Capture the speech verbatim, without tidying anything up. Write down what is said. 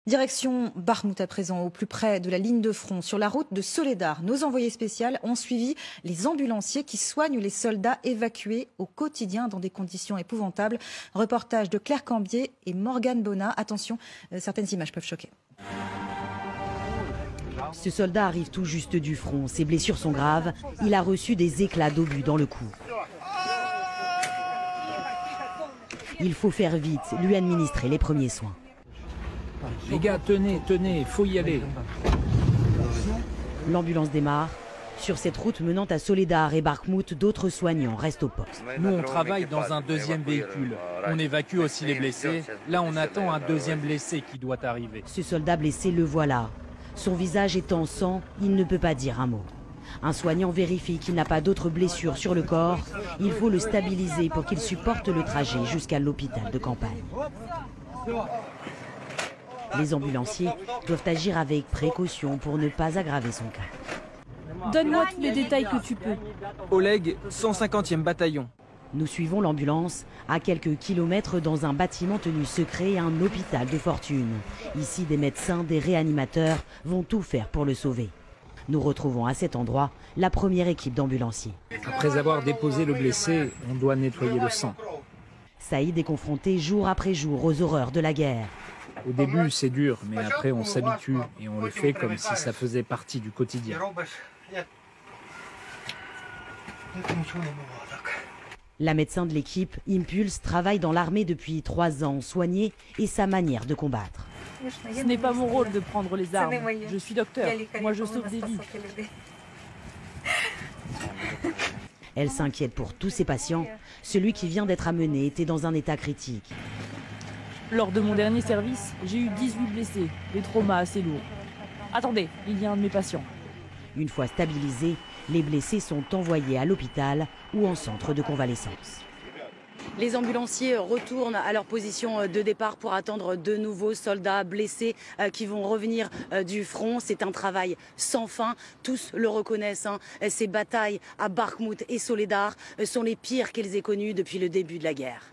Direction Bakhmout à présent, au plus près de la ligne de front. Sur la route de Soledar, nos envoyés spéciaux ont suivi les ambulanciers qui soignent les soldats évacués au quotidien dans des conditions épouvantables. Reportage de Claire Cambier et Morgane Bonnat. Attention, certaines images peuvent choquer. Ce soldat arrive tout juste du front. Ses blessures sont graves. Il a reçu des éclats d'obus dans le cou. Il faut faire vite, lui administrer les premiers soins. Les gars, tenez, tenez, faut y aller. L'ambulance démarre. Sur cette route menant à Soledar et Bakhmout, d'autres soignants restent au poste. Nous, on travaille dans un deuxième véhicule. On évacue aussi les blessés. Là, on attend un deuxième blessé qui doit arriver. Ce soldat blessé, le voilà. Son visage est en sang, il ne peut pas dire un mot. Un soignant vérifie qu'il n'a pas d'autres blessures sur le corps. Il faut le stabiliser pour qu'il supporte le trajet jusqu'à l'hôpital de campagne. Les ambulanciers doivent agir avec précaution pour ne pas aggraver son cas. Donne-moi tous les détails que tu peux. Oleg, cent cinquantième bataillon. Nous suivons l'ambulance à quelques kilomètres dans un bâtiment tenu secret, un hôpital de fortune. Ici, des médecins, des réanimateurs vont tout faire pour le sauver. Nous retrouvons à cet endroit la première équipe d'ambulanciers. Après avoir déposé le blessé, on doit nettoyer le sang. Saïd est confronté jour après jour aux horreurs de la guerre. Au début, c'est dur, mais après, on s'habitue et on le fait comme si ça faisait partie du quotidien. La médecin de l'équipe, Impulse, travaille dans l'armée depuis trois ans. Soigner est sa manière de combattre. Ce n'est pas mon rôle de prendre les armes. Je suis docteur. Moi, je sauve des vies. Elle s'inquiète pour tous ses patients. Celui qui vient d'être amené était dans un état critique. Lors de mon dernier service, j'ai eu dix-huit blessés, des traumas assez lourds. Attendez, il y a un de mes patients. Une fois stabilisés, les blessés sont envoyés à l'hôpital ou en centre de convalescence. Les ambulanciers retournent à leur position de départ pour attendre de nouveaux soldats blessés qui vont revenir du front. C'est un travail sans fin. Tous le reconnaissent. Hein. Ces batailles à Bakhmout et Soledar sont les pires qu'ils aient connues depuis le début de la guerre.